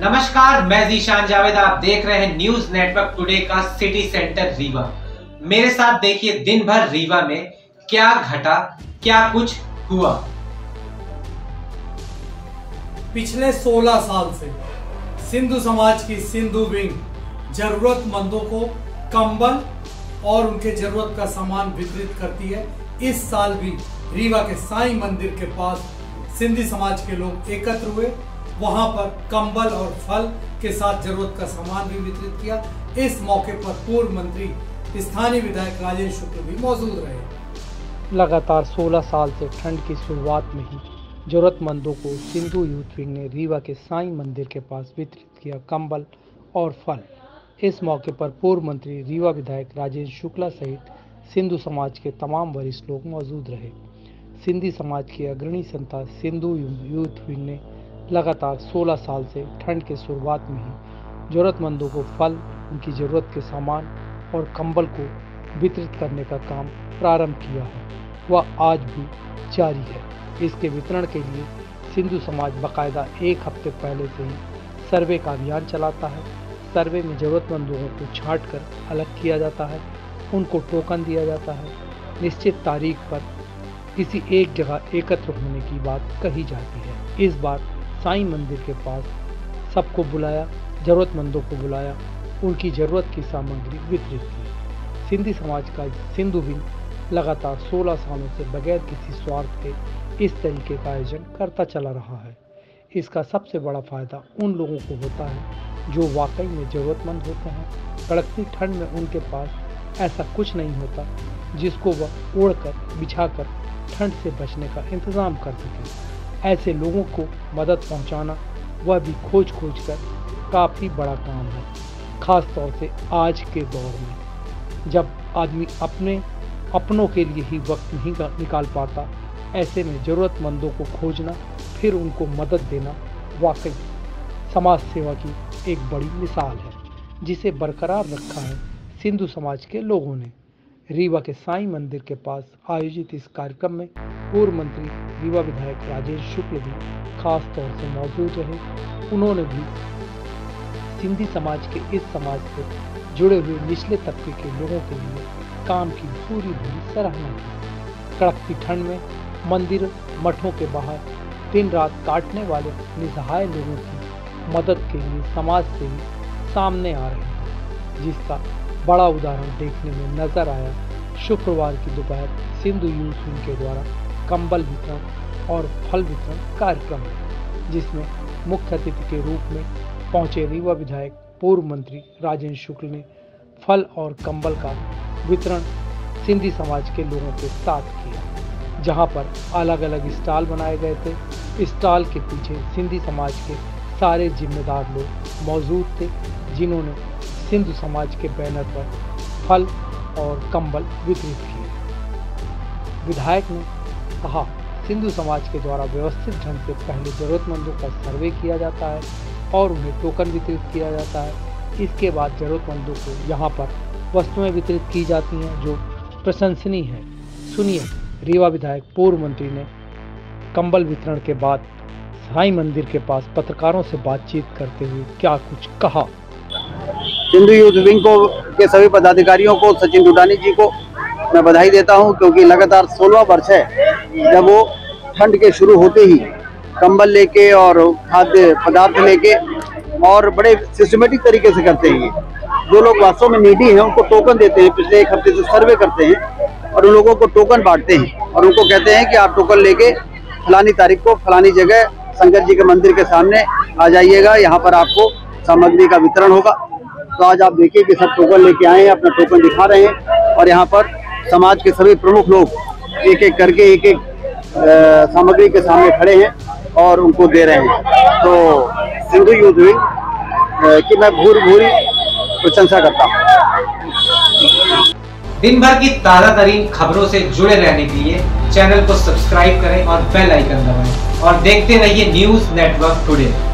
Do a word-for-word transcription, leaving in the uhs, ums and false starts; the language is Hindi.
नमस्कार, मैं जीशान जावेद। आप देख रहे हैं न्यूज नेटवर्क टुडे का सिटी सेंटर रीवा। मेरे साथ देखिए दिन भर रीवा में क्या घटा, क्या कुछ हुआ। पिछले सोलह साल से सिंधु समाज की सिंधु विंग जरूरतमंदों को कंबल और उनके जरूरत का सामान वितरित करती है। इस साल भी रीवा के साईं मंदिर के पास सिंधी समाज के लोग एकत्र हुए, वहां पर कंबल और फल के साथ जरूरत का सामान भी वितरित किया। इस मौके पर पूर्व मंत्री स्थानीय विधायक राजेश शुक्ल भी मौजूद रहे। लगातार सोलह साल से ठंड की शुरुआत में ही जरूरतमंदों को सिंधु यूथ विंग ने रीवा के साईं मंदिर के पास वितरित किया कंबल और फल। इस मौके पर पूर्व मंत्री रीवा विधायक राजेश शुक्ला सहित सिंधु समाज के तमाम वरिष्ठ लोग मौजूद रहे। सिंधी समाज की अग्रणी संस्था सिंधु यूथ विंग ने लगातार सोलह साल से ठंड के शुरुआत में ही जरूरतमंदों को फल, उनकी ज़रूरत के सामान और कंबल को वितरित करने का काम प्रारंभ किया है, वह आज भी जारी है। इसके वितरण के लिए सिंधु समाज बाकायदा एक हफ्ते पहले से ही सर्वे का अभियान चलाता है। सर्वे में ज़रूरतमंद लोगों को छांट कर अलग किया जाता है, उनको टोकन दिया जाता है। निश्चित तारीख पर किसी एक जगह एकत्र होने की बात कही जाती है। इस बार साईं मंदिर के पास सबको बुलाया, ज़रूरतमंदों को बुलाया, उनकी ज़रूरत की सामग्री वितरित की। सिंधी समाज का सिंधु विंग लगातार सोलह सालों से बगैर किसी स्वार्थ के इस तरीके का आयोजन करता चला रहा है। इसका सबसे बड़ा फ़ायदा उन लोगों को होता है जो वाकई में ज़रूरतमंद होते हैं। कड़कती ठंड में उनके पास ऐसा कुछ नहीं होता जिसको वह ओढ़कर बिछाकर ठंड से बचने का इंतज़ाम कर सके। ऐसे लोगों को मदद पहुंचाना, वह भी खोज खोज कर, काफ़ी बड़ा काम है। ख़ास तौर से आज के दौर में जब आदमी अपने अपनों के लिए ही वक्त नहीं निकाल पाता, ऐसे में ज़रूरतमंदों को खोजना फिर उनको मदद देना वाकई समाज सेवा की एक बड़ी मिसाल है, जिसे बरकरार रखा है सिंधु समाज के लोगों ने। रीवा के साईं मंदिर के पास आयोजित इस कार्यक्रम में पूर्व मंत्री रीवा विधायक राजेश शुक्ल भी खास तौर से मौजूद रहे। उन्होंने भी सिंधी समाज के इस समाज से जुड़े हुए निचले तबके के लोगों के लिए काम की पूरी पूरी सराहना की। कड़कती ठंड में मंदिर मठों के बाहर दिन रात काटने वाले निसहाय लोगों की मदद के लिए समाज से ही सामने आ रहे हैं, जिसका बड़ा उदाहरण देखने में नजर आया शुक्रवार की दोपहर सिंधु यूथ विंग के द्वारा कंबल वितरण और फल वितरण कार्यक्रम, जिसमें मुख्य अतिथि के रूप में पहुंचे रीवा विधायक पूर्व मंत्री राजेश शुक्ल ने फल और कंबल का वितरण सिंधी समाज के लोगों के साथ किया, जहां पर अलग अलग स्टॉल बनाए गए थे। स्टॉल के पीछे सिंधी समाज के सारे जिम्मेदार लोग मौजूद थे, जिन्होंने सिंधु समाज के बैनर पर फल और कंबल वितरित किए। विधायक ने कहा, सिंधु समाज के द्वारा व्यवस्थित ढंग से पहले जरूरतमंदों का सर्वे किया जाता है और उन्हें टोकन वितरित किया जाता है। इसके बाद जरूरतमंदों को यहाँ पर वस्तुएं वितरित की जाती हैं, जो प्रशंसनीय है। सुनिए रीवा विधायक पूर्व मंत्री ने कंबल वितरण के बाद साईं मंदिर के पास पत्रकारों से बातचीत करते हुए क्या कुछ कहा। सिंधु यूथ विंग को के सभी पदाधिकारियों को, सचिन डुडानी जी को मैं बधाई देता हूं, क्योंकि लगातार सोलह वर्ष है जब वो ठंड के शुरू होते ही कंबल लेके और खाद्य पदार्थ लेके और बड़े सिस्टमेटिक तरीके से करते हैं। जो लोग वास्तव में नीडी हैं उनको टोकन देते हैं। पिछले एक हफ्ते से सर्वे करते हैं और उन लोगों को टोकन बांटते हैं और उनको कहते हैं कि आप टोकन लेके फलानी तारीख को फलानी जगह शंकर जी के मंदिर के सामने आ जाइएगा, यहाँ पर आपको सामग्री का वितरण होगा। तो आज आप देखिए कि सब टोकन लेके आए हैं, अपना टोकन दिखा रहे हैं और यहाँ पर समाज के सभी प्रमुख लोग एक एक करके एक एक सामग्री के सामने खड़े हैं और उनको दे रहे हैं। तो सिंधु यूथ विंग की मैं भूरी भूरी प्रशंसा करता हूँ। दिन भर की ताज़ा तरीन खबरों से जुड़े रहने के लिए चैनल को सब्सक्राइब करें और बेल आइकन दबाएं और देखते रहिए न्यूज नेटवर्क टुडे।